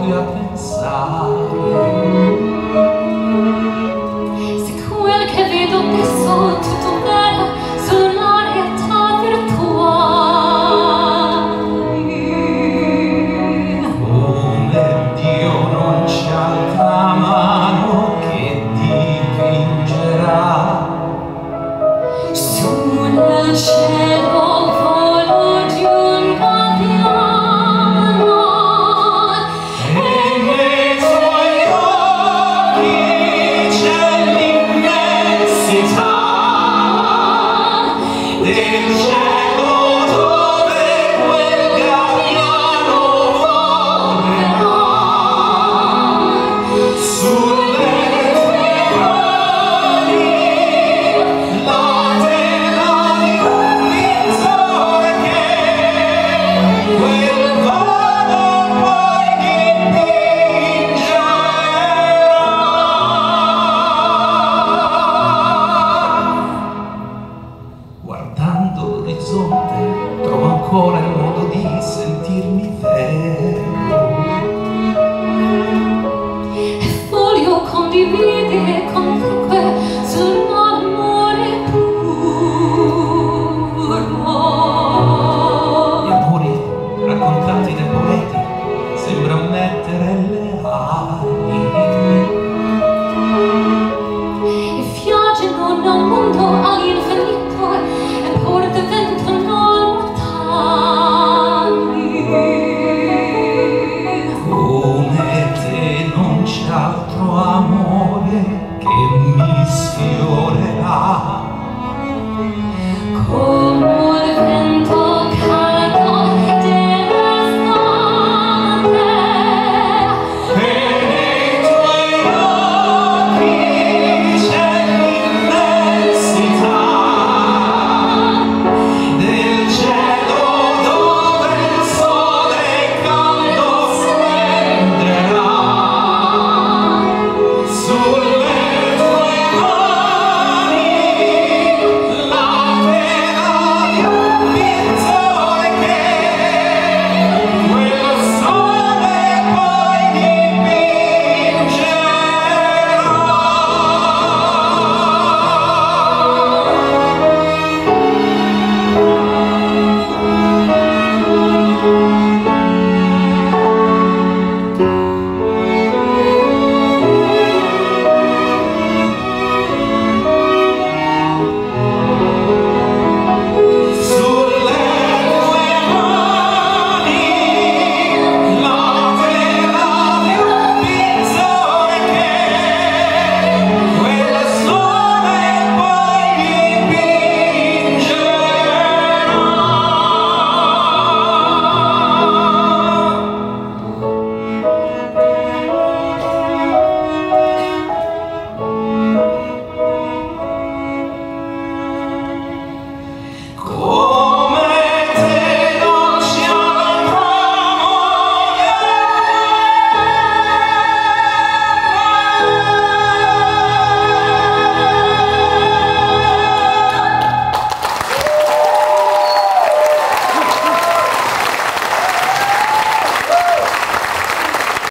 più a pensare. Se quel che vedo adesso tutto vero sulla realtà virtuale. Come Dio non c'è altra mano che dipingerà Su nel cielo volo di un gabbiano e nei tuoi occhi c'è l'immensità del cielo dove quel gabbiano volerà sulle tue mani la tela di un pittore che quel vado poi dipingerà. Guardando l'orizzonte trovo ancora il modo di sentirmi vero. e voglio condividere con te sull'amore puro. Gli amori raccontati dai poeti sembrano mettere le ali